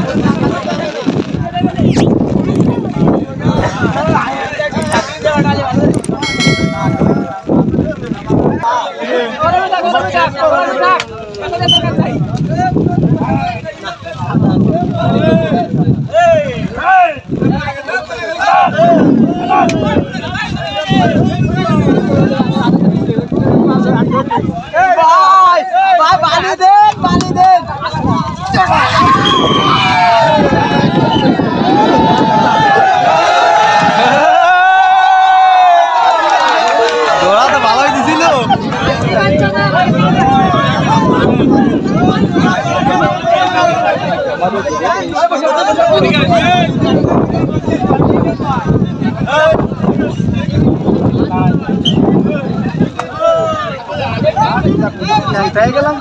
গেলাম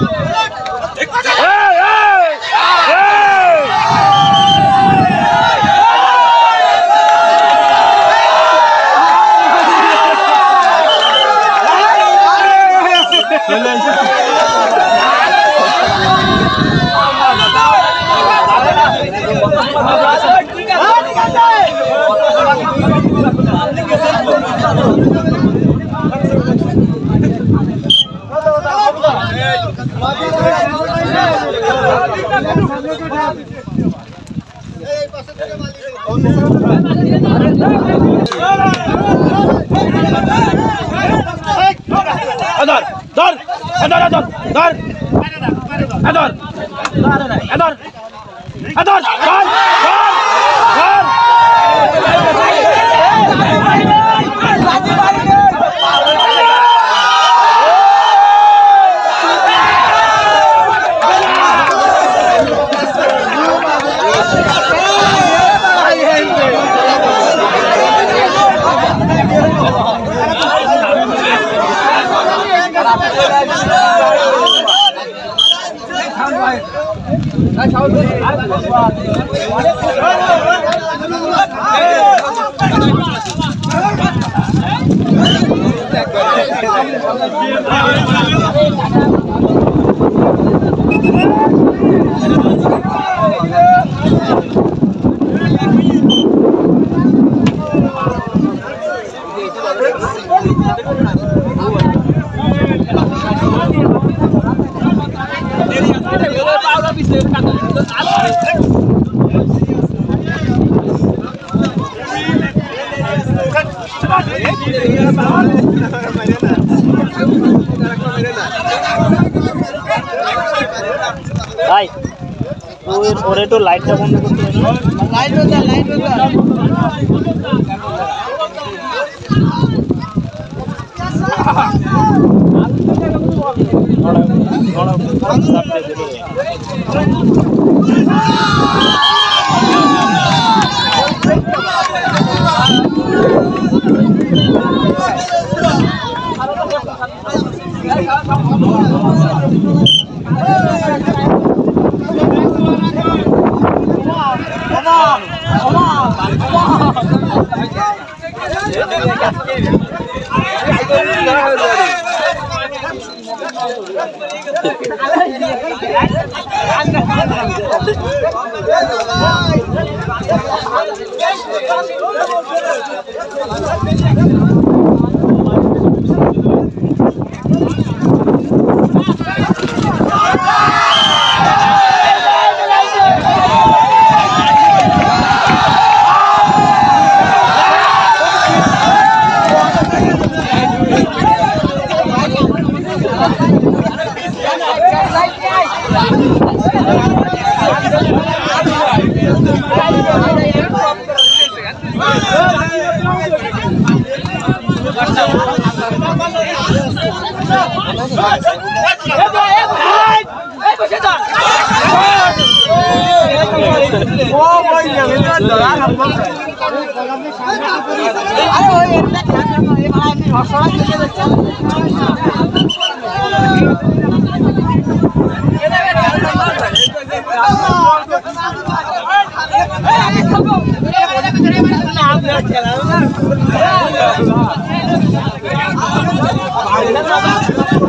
ভাই ওরে তো লাইটটা বন্ধ করতে হবে লাইট হয়ে যায়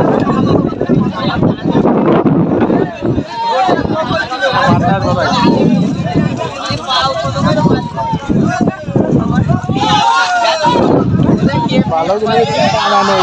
Bye. ভালো জিনিস আনানো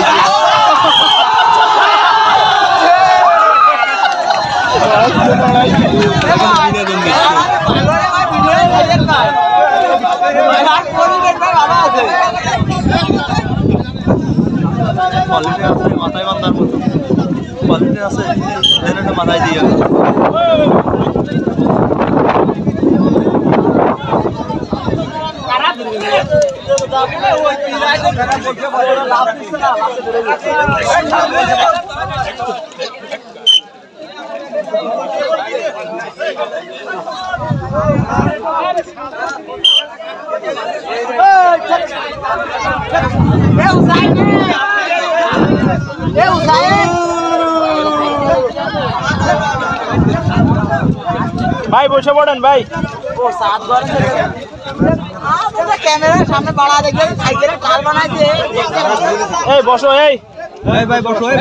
মাথায় বান্ধার মতো কোয়ালিটি আছে মাথায় দিয়ে ভাই বসে পড়েন ভাই ক্যামেরার সামনে বাড়া দেখে সাইকেলে টাল বানাইছে এই বসো এই ভাই বসো ভাই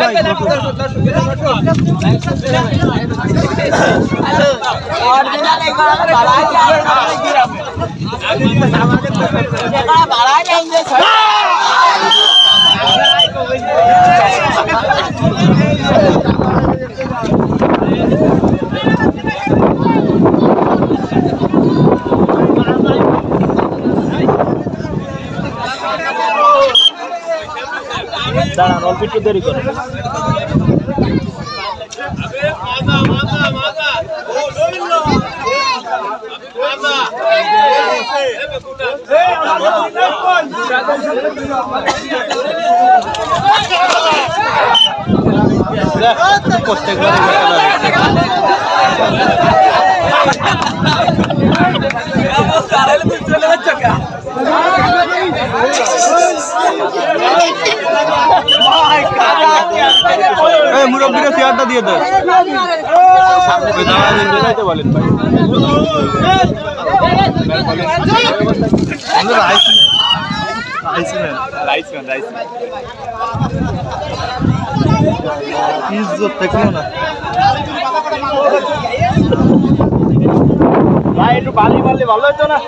অরিজিনাল এগুলো বাড়াই যায় বাড়াই যায় দাঁড়ান অল্প একটু দেরি করে মুরব্বীরা চেয়ারটা দিয়ে দেয় বলেন ভাই একটু বালি বালি ভালো হতো না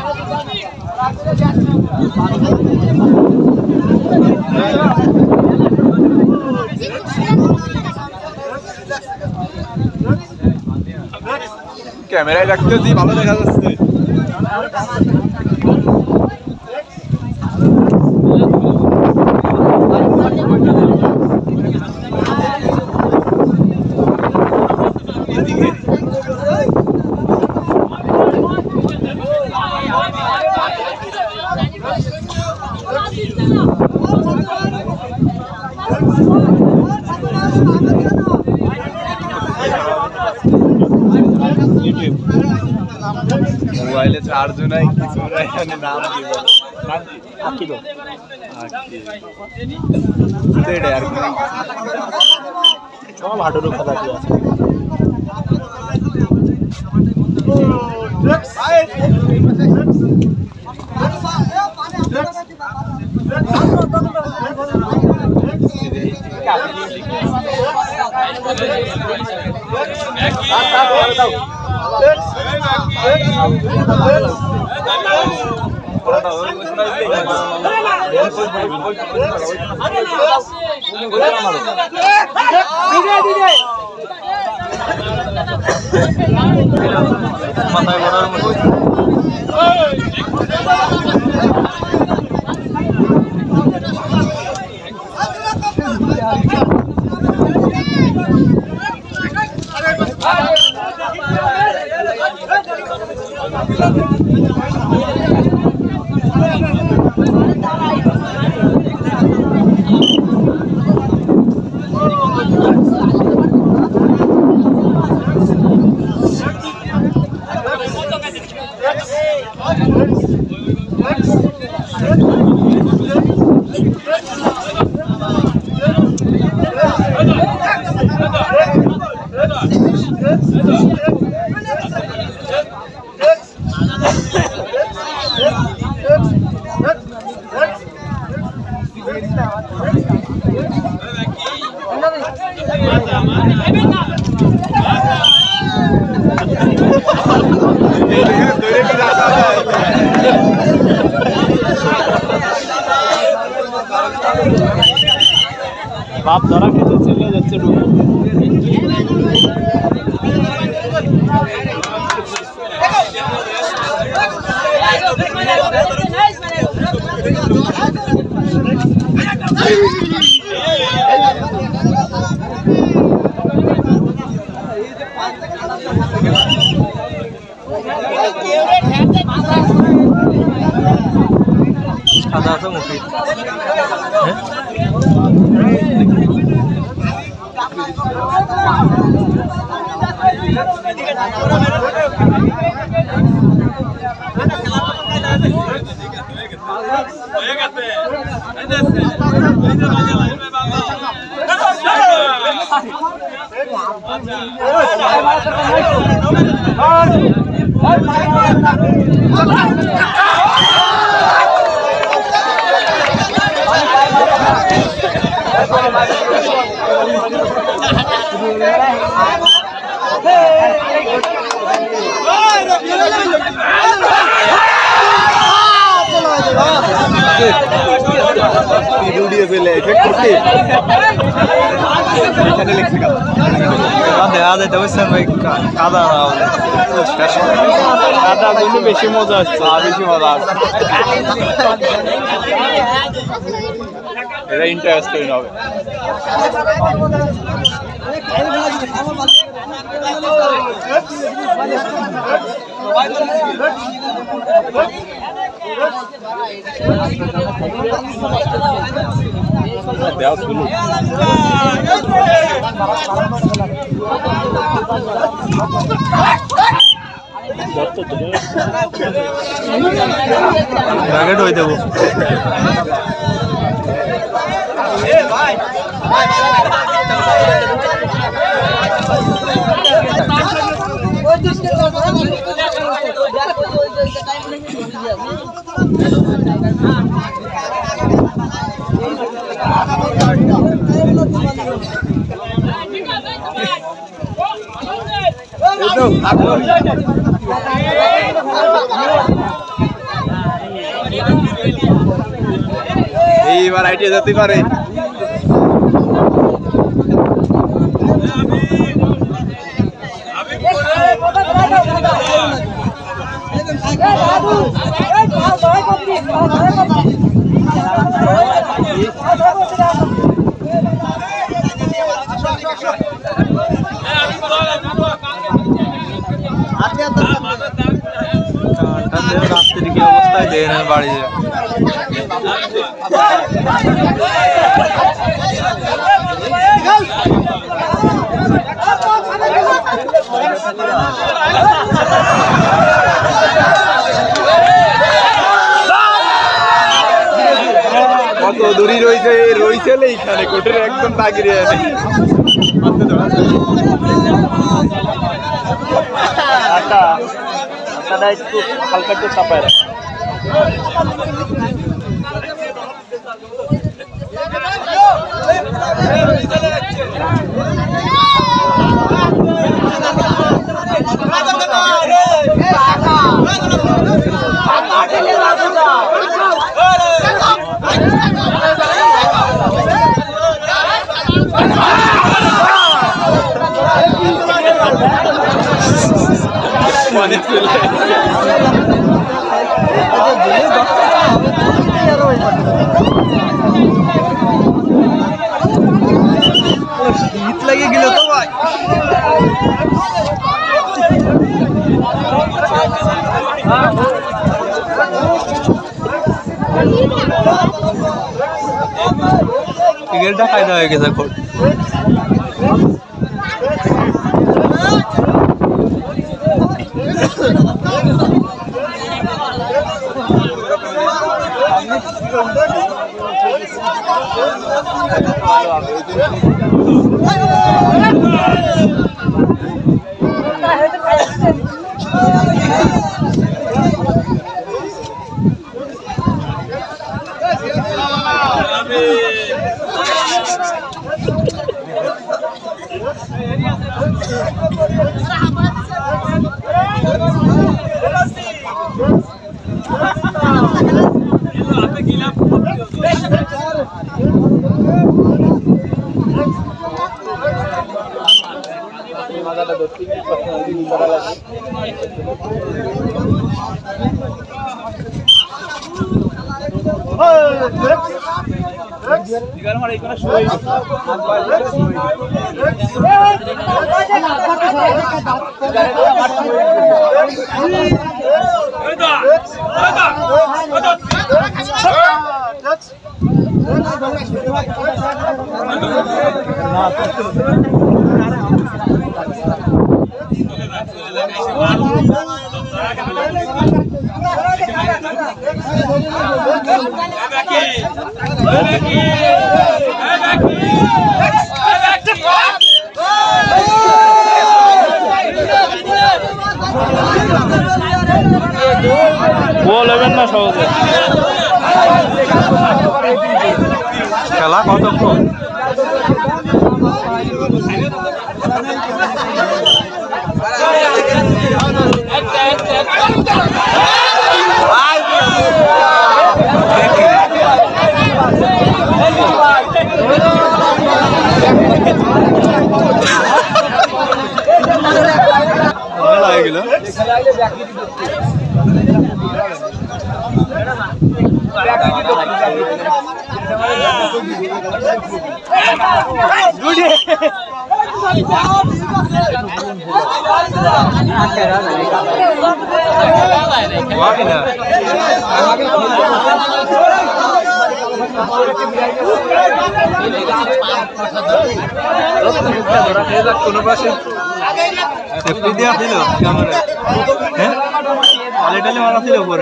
ক্যামেরায় রাখতেছি ভালো দেখা যাচ্ছে মোবাইলে চার্জ নাই কিছু নাই নাম দিব আকিব আর কি সব হাঁটুর কথা দিয়ে আছে মাথায় বড়ার মতো Hey, সাপ ধরা খেতে চলে যাচ্ছে ডুবে। সাদা আছে মুখে কাদা কিন্তু বেশি মজা হচ্ছে, বেশি মজা আছে, এটা ইন্টারেস্টিং হবে। ব্যাগেট হয়ে দেবো এইবার আইটিয়া যেতে পারে। রাত্রি কি অবস্থায় দেয় না বাড়ি কত দূরই রয়েছে এইখানে কোটের একদম তাগিরে আটা আটাটা একটু হালকা একটু চাপায় রাখ। শীত লেগে গেল তো ভাই। টিকেটটা ফায়দা হয়ে গেছে এখন। বলবেন না সহজে খেলা কতক্ষণ গেল কোনো পাশে সেফটি দেওয়া ছিল ক্যামেরা হ্যাঁ আলেটালে মারা ছিল উপরে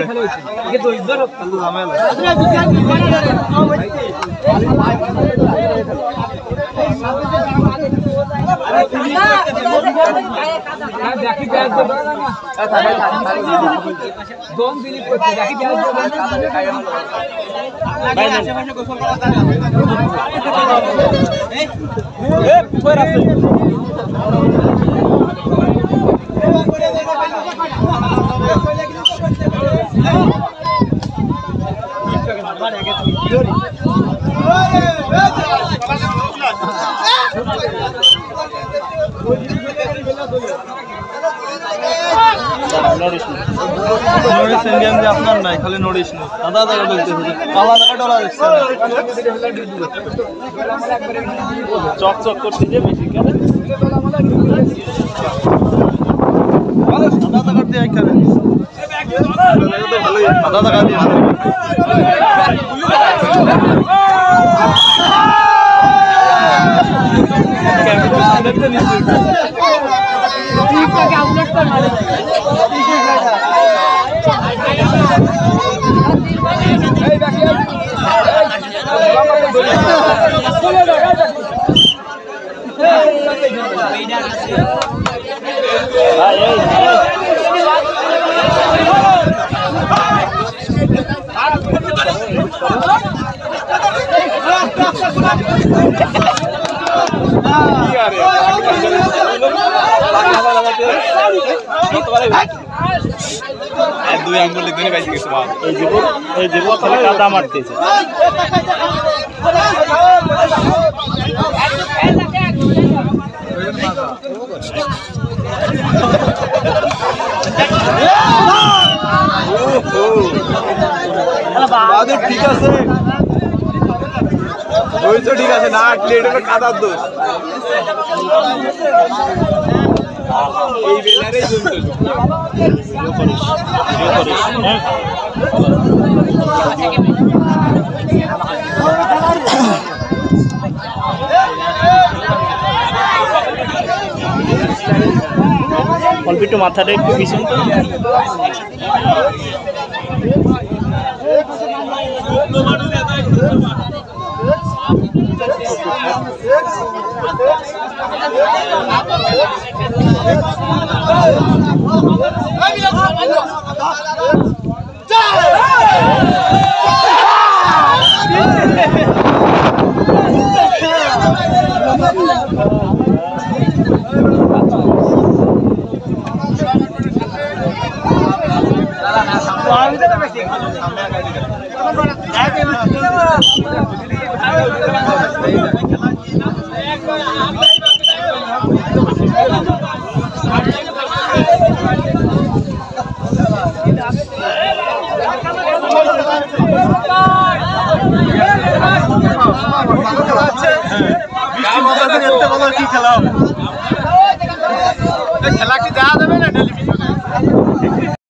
আপনার নাই খালি নড়িস না আধা টাকা বলতেছে কালা টাকা ডলার চকচক করতে যে বেশি কেন আধা টাকা দিয়ে এখানে আধা টাকা দিয়ে দুই আঙ্গুল লিখে বাইসে গেছে এই যুবক খালি কাদা মারতেছে ঠিক আছে ওই তো ঠিক আছে না আটলে এটা কাদার দোষ এই বেলারে অল্প একটু মাথাটা একটু পিছন খেলা কি যাওয়া যাবে না টেলিভিশনে?